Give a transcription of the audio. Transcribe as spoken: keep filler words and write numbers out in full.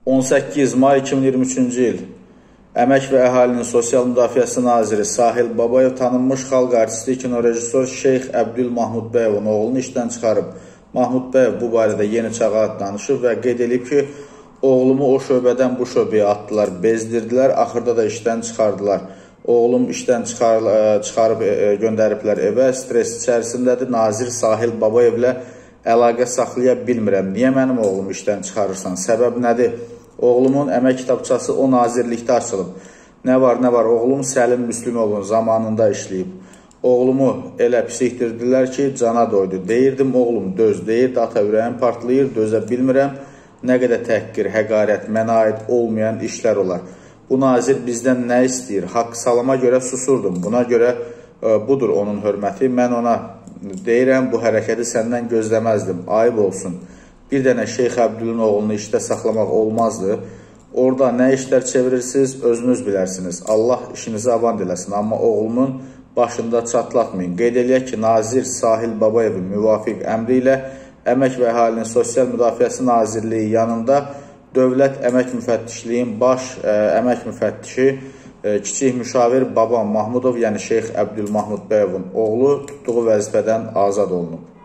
on səkkiz may iki min iyirmi üçüncü il Əmək və Əhalinin Sosial Müdafiəsi Naziri Sahil Babayev tanınmış xalq artisti kinorejissor Şeyx Əbdül Mahmudbəyevin oğlunu işdən çıxarıb. Mahmudbəyev bu barədə Yeni Çağat danışıb və qeyd edib ki, oğlumu o şöbədən bu şöbəyə atdılar, bezdirdilər, axırda da işdən çıxardılar. Oğlum işdən çıxar, çıxarıb göndəriblər evə, stres içərisindədir. Nazir Sahil Babayevlə əlaqə saxlaya bilmirəm. Niyə mənim oğlumu işdən çıxarırsan? Səbəb nədir? Oğlumun əmək kitabçası o nazirlikdə açılıb. Nə var, nə var, oğlum Səlim Müslümovun zamanında işləyib. Oğlumu elə pisikdirdilər ki, cana doydu. Deyirdim, oğlum döz, deyirdi, ata ürəyim partlayır, dözə bilmirəm. Nə qədər təhqir, həqarət, mənə aid olmayan işlər olar. Bu nazir bizdən nə istəyir? Haqq salama görə susurdum. Buna görə e, budur onun hörməti. Mən ona deyirəm, bu hərəkəti səndən gözləməzdim. Ayıb olsun. Bir dənə Şeyx Əbdülün oğlunu işdə saxlamaq olmazdı. Orada nə işlər çevirirsiniz, özünüz bilərsiniz. Allah işinizi avan eləsin. Amma oğlumun başında çatlatmayın. Qeyd eləyək ki, Nazir Sahil Babayevin müvafiq əmri ilə Əmək və Əhalinin Sosial Müdafiəsi Nazirliyi yanında Dövlət Əmək Müfəttişliyin baş ə, əmək müfəttişi ə, kiçik müşavir Baban Mahmudov, yəni Şeyx Əbdül Mahmudbəyevin oğlu tutduğu vəzifədən azad olunub.